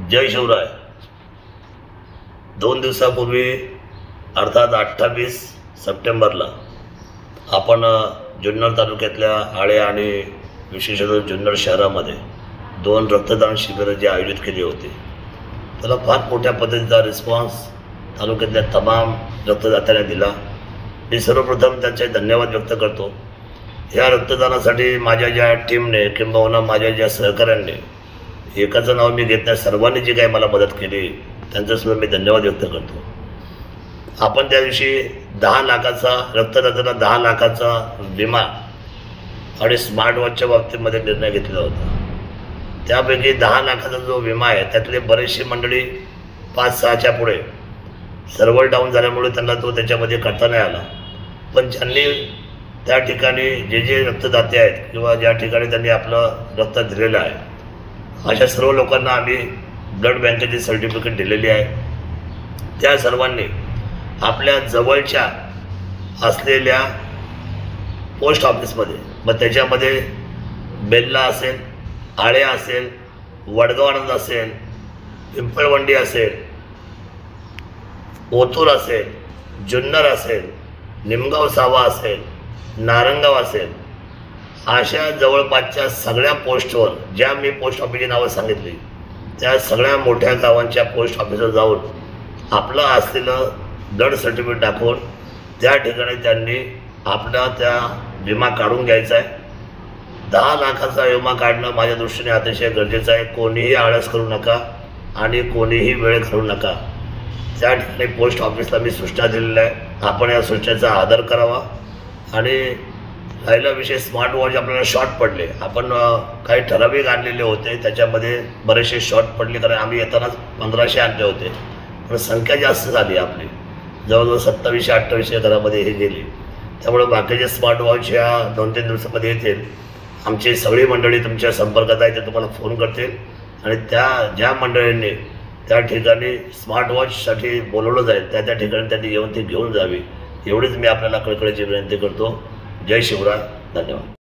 जय शिवराय। 2 दिवसापूर्वी अर्थात 28 सप्टेंबरला आपण जुन्नर तालुक्यातल्या आळे आणि विशेषतः जुन्नर शहरामध्ये 2 रक्तदान शिबिरं जे आयोजित केली होती, त्याला फार मोठ्या पद्धतीचा रिस्पॉन्स तालुक्यातल्या तमाम रक्तदात्यांनी दिला। मी सर्वप्रथम त्यांचे धन्यवाद व्यक्त करतो। या रक्तदानासाठी माझ्या ज्या टीमने किंबहुना माझ्या ज्या सहकाऱ्यांनी, एकाचं नाव मी घेत नाही, सर्वांनी जी काही मला मदत केली त्यांच्यासुद्धा मी धन्यवाद व्यक्त करतो। आपण त्या दिवशी 10 लाखाचा रक्तदात्यांना 10 लाखाचा विमा आणि स्मार्ट वॉचच्या बाबतीमध्ये निर्णय घेतला होता। त्यापैकी 10 लाखाचा जो विमा आहे त्यातले बरेचशी मंडळी 5-6च्या पुढे सर्व्हर डाऊन झाल्यामुळे त्यांना तो त्याच्यामध्ये करता नाही आला। पण ज्यांनी त्या ठिकाणी जे रक्तदाते आहेत किंवा ज्या ठिकाणी त्यांनी आपलं रक्त दिलेलं आहे, अशा सर्व लोकांना आम्ही ब्लड बँकेची सर्टिफिकेट दिलेली आहे। त्या सर्वांनी आपल्या जवळच्या असलेल्या पोस्ट ऑफिसमध्ये, मग त्याच्यामध्ये बेल्ला असेल, आळे असेल, वडगाव असेल, पिंपळवंडी असेल, ओतूर असेल, जुन्नर असेल, निमगाव सावा असेल, नारंगाव असेल, अशा जवळपासच्या सगळ्या पोस्टवर ज्या मी पोस्ट ऑफिसची नावं सांगितली त्या सगळ्या मोठ्या गावांच्या पोस्ट ऑफिसवर जाऊन आपलं असलेलं ब्लड सर्टिफिकेट दाखवून त्या ठिकाणी त्यांनी आपला त्या विमा काढून घ्यायचा आहे। 10 लाखाचा विमा काढणं माझ्या दृष्टीने अतिशय गरजेचं आहे। कोणीही आळस करू नका आणि कोणीही वेळ घालवू नका। त्या ठिकाणी पोस्ट ऑफिसला मी सूचना दिलेल्या आहे, आपण या सूचनेचा आदर करावा। आणि राहिला विषय स्मार्ट वॉच, आपल्याला शॉर्ट पडले, आपण काही ठराविक आणलेले होते, त्याच्यामध्ये बरेचसे शॉर्ट पडले, कारण आम्ही येतानाच 1500 आणले होते, पण संख्या जास्त झाली आपली, जवळजवळ 2700-2800 घरामध्ये हे गेली। त्यामुळे बाकीचे स्मार्ट वॉच ह्या 2-3 दिवसामध्ये येतील। आमची सगळी मंडळी तुमच्या संपर्कात आहे, ते तुम्हाला फोन करतील आणि त्या ज्या मंडळींनी त्या ठिकाणी स्मार्ट वॉचसाठी बोलवलं जाईल त्या ठिकाणी त्यांनी येऊन ती घेऊन जावी, एवढीच मी आपल्याला कळकळीची विनंती करतो। जय शिवराय, धन्यवाद।